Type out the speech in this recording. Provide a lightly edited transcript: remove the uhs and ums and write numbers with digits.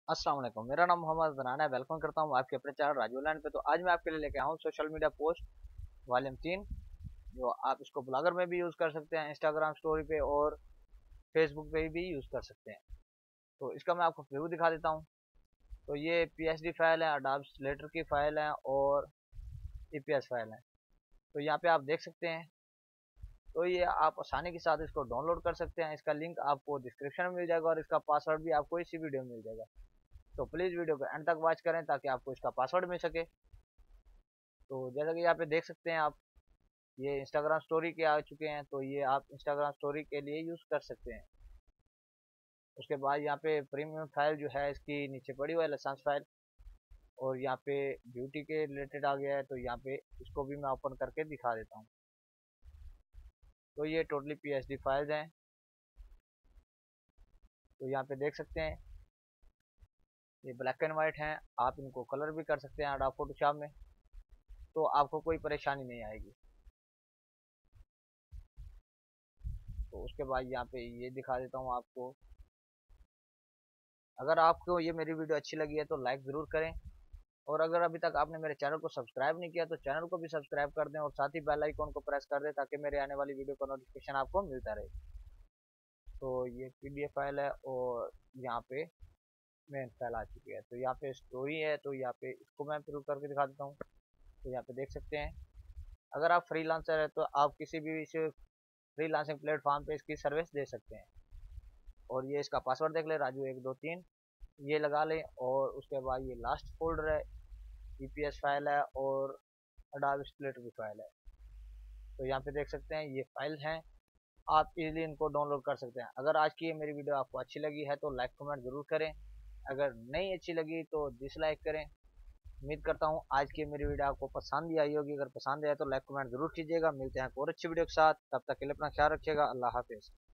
अस्सलाम वालेकुम। मेरा नाम मोहम्मद बनाना है। वेलकम करता हूँ आपके अपने चैनल राजू लैंड पे। तो आज मैं आपके लिए लेके आया हूँ सोशल मीडिया पोस्ट वॉल्यूम 3, जो आप इसको ब्लॉगर में भी यूज़ कर सकते हैं, इंस्टाग्राम स्टोरी पे और फेसबुक पे भी यूज़ कर सकते हैं। तो इसका मैं आपको व्यू दिखा देता हूँ। तो ये PSD फाइल है, अडोबे लेटर की फाइल है और EPS फाइल है। तो यहाँ पे आप देख सकते हैं। तो ये आप आसानी के साथ इसको डाउनलोड कर सकते हैं। इसका लिंक आपको डिस्क्रिप्शन में मिल जाएगा और इसका पासवर्ड भी आपको इसी वीडियो में मिल जाएगा। तो प्लीज़ वीडियो को एंड तक वॉच करें ताकि आपको इसका पासवर्ड मिल सके। तो जैसा कि यहाँ पे देख सकते हैं आप, ये इंस्टाग्राम स्टोरी के आ चुके हैं। तो ये आप इंस्टाग्राम स्टोरी के लिए यूज़ कर सकते हैं। उसके बाद यहाँ पे प्रीमियम फाइल जो है इसकी नीचे पड़ी हुई है, लाइसेंस फाइल। और यहाँ पे ब्यूटी के रिलेटेड आ गया है। तो यहाँ पे इसको भी मैं ओपन करके दिखा देता हूँ। तो ये टोटली PSD फाइल्स हैं। तो यहाँ पे देख सकते हैं ये ब्लैक एंड वाइट हैं। आप इनको कलर भी कर सकते हैं एडोब फोटोशॉप में, तो आपको कोई परेशानी नहीं आएगी। तो उसके बाद यहाँ पे ये दिखा देता हूँ आपको। अगर आपको ये मेरी वीडियो अच्छी लगी है तो लाइक ज़रूर करें, और अगर अभी तक आपने मेरे चैनल को सब्सक्राइब नहीं किया तो चैनल को भी सब्सक्राइब कर दें और साथ ही बेल आइकन को प्रेस कर दें ताकि मेरे आने वाली वीडियो का नोटिफिकेशन आपको मिलता रहे। तो ये PDF फाइल है और यहाँ पे मेन फाइल आ चुकी है। तो यहाँ पे स्टोरी है, तो यहाँ पे इसको मैं प्रूव करके दिखा देता हूँ। तो यहाँ पे देख सकते हैं, अगर आप फ्रीलांसर है तो आप किसी भी फ्रीलांसिंग प्लेटफॉर्म पे इसकी सर्विस दे सकते हैं। और ये इसका पासवर्ड देख ले, राजू 123 ये लगा लें। और उसके बाद ये लास्ट फोल्डर है, EPS फाइल है और अडोबे इलस्ट्रेटर की फाइल है। तो यहाँ पे देख सकते हैं ये फाइल हैं। आप इजीली इनको डाउनलोड कर सकते हैं। अगर आज की ये मेरी वीडियो आपको अच्छी लगी है तो लाइक कमेंट ज़रूर करें, अगर नहीं अच्छी लगी तो डिसलाइक करें। उम्मीद करता हूँ आज की मेरी वीडियो आपको पसंद ही आई होगी। अगर पसंद आए तो लाइक कमेंट ज़रूर कीजिएगा। मिलते हैं एक और अच्छी वीडियो के साथ, तब तक के लिए अपना ख्याल रखिएगा। अल्लाह हाफिज़।